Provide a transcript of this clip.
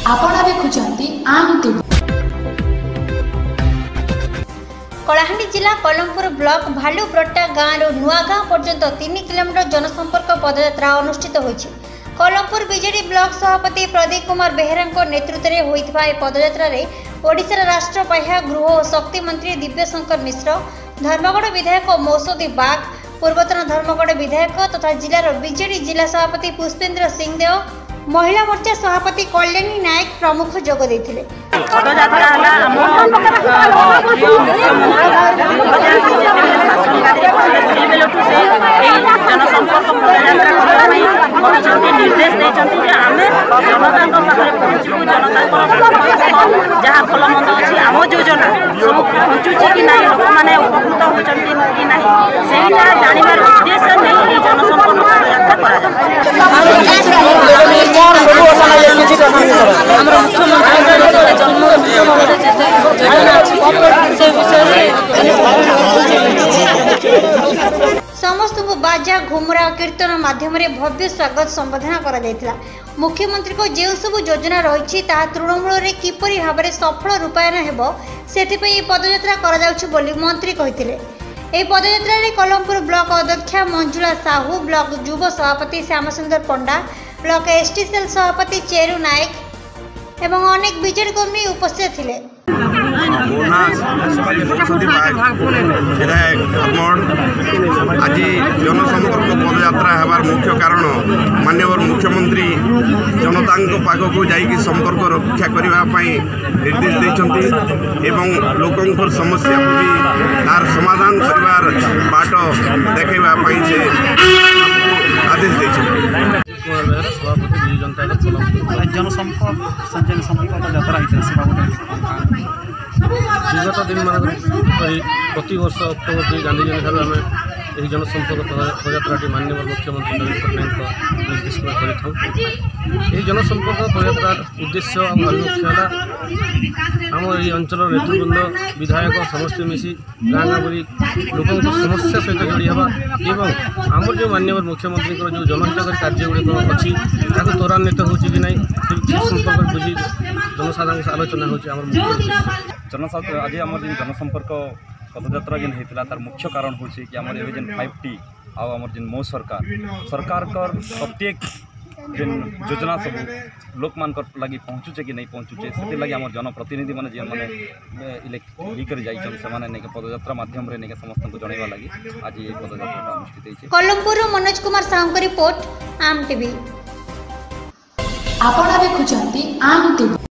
आपण देखुचंती आम टीवी। कलाहांडी जिला कलमपुर ब्लॉक भालुब्रट्टा गाँव नुआगाँ पर्यंत 3 किलोमीटर जनसंपर्क पदयात्रा अनुष्ठित होइछि। कलमपुर बीजेडी ब्लॉक सभापति प्रदीप कुमार बेहेरा नेतृत्व में होइथिबा ए पदयात्रा रे ओडिशा राष्ट्र बाह्य गृह और शक्ति मंत्री दिव्यशंकर मिश्र, धर्मगढ़ विधायक मौसूदी बाग, पूर्वतन धर्मगढ़ विधायक तथा जिलार बीजेडी जिला सभापति पुष्पेंद्र सिंहदेव, महिला मोर्चा सभापति कल्याणी नायक प्रमुख जोग देथिले। निर्देश देते आम जनता पहुँचू जनता जहाँ भल मंद अच्छी आम योजना सब पहुँचुची कि ना लोक मैंने उपकृत होती कि ना से जानवर उद्देश्य नहीं जनसंपर्क पदयात्रा समस्त को बाजा घुमरा कीर्तन माध्यम भव्य स्वागत संबोधना करा जायतिला। मुख्यमंत्री को जो सब योजना रही तृणमूल में किपरि भाव में सफल रूपायन हेबो सेथिपई पदयात्रा करा जाउछि बोली मंत्री कहिथिले। ए पदयात्रा रे कलमपुर ब्लॉक अध्यक्षा मंजुला साहू, ब्लॉक युव सभापति Shyamsundar Panda, block ST cell सभापति चेरू नायक एवं अनेक बीजेडी कर्मी उपस्थित थिले। आज जनसंपर्क पदयात्रा हबार मुख्य कारण माननीय मुख्यमंत्री जनता पाखक जाइए संपर्क रक्षा करने निर्देश देते लोकों समस्या को भी तार समाधान कर बाट देखा से आदेश देते। सभापति जनता जनसंपर्क यात्रा विगत दिन मान प्रति वर्ष अक्टोबर 2 गांधी जयंती ठार आम यही जनसंपर्क पदयात्रा माननीय मुख्यमंत्री नवीन पट्टनायक निर्देश कर जनसंपर्क पदयात्रा उद्देश्य लक्ष्य है आम ये अंचल नेतृवृंद विधायक समस्त मिसी गाँ गाँ बुरी लोकों समस्या सहित जोड़ी हवा एवं आमर जो माननीय मुख्यमंत्री जो जनहितकारी कार्य गुड़िक अच्छी त्वरान्वित हो कि ना संपर्क बुझी जनसाधारण से आलोचना हो आज आम जनसंपर्क पदयात्रा जेन होता तार मुख्य कारण हूँ कि आम जेन 5T आम जेन मो सरकार प्रत्येक जेन योजना सब लोक मान लगी पहुँचुचे कि नहीं पहुँचुचे से लगी आम जनप्रतिनिधि मैंने जेन मैंने इलेक्ट से पदयात्रा माध्यम समस्त को जनवा लगी आज ये पदयात्रा अनुष्ठित। Kalampur Manoj Kumar Sahu report Aama TV. आपण देखुचंती आम टीवी।